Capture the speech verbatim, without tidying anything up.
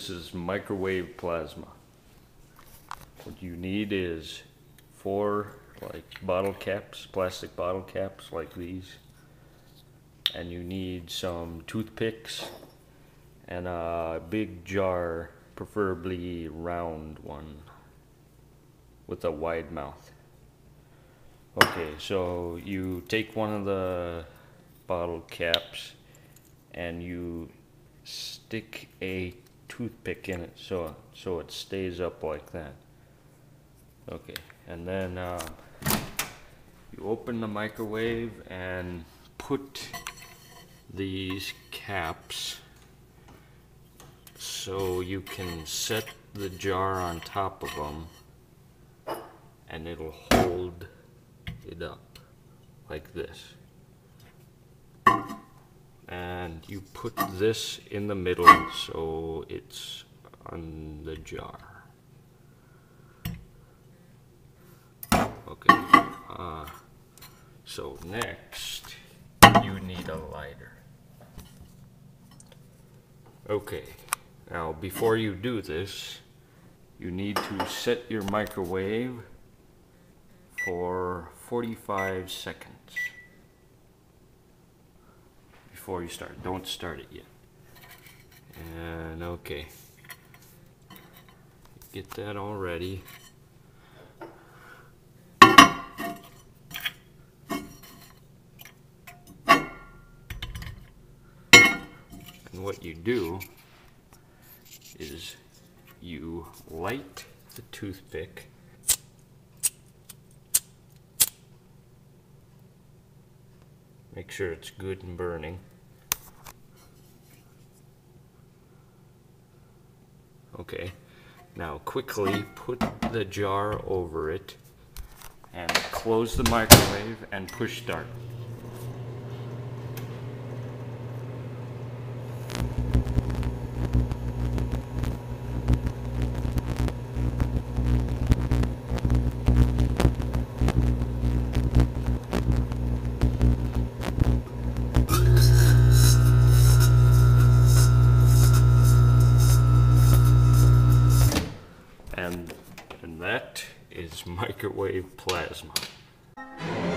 This is microwave plasma. What you need is four like bottle caps, plastic bottle caps like these. And you need some toothpicks and a big jar, preferably round one with a wide mouth. Okay, so you take one of the bottle caps and you stick a toothpick in it so so it stays up like that. Okay, and then uh, you open the microwave and put these caps so you can set the jar on top of them and it'll hold it up like this. And you put this in the middle so it's on the jar. Okay, uh, so next you need a lighter. Okay, now before you do this, you need to set your microwave for forty-five seconds before you start. Don't start it yet. And okay, get that all ready. And what you do is you light the toothpick make sure it's good and burning. Okay, now quickly put the jar over it and close the microwave and push start. And, and that is microwave plasma.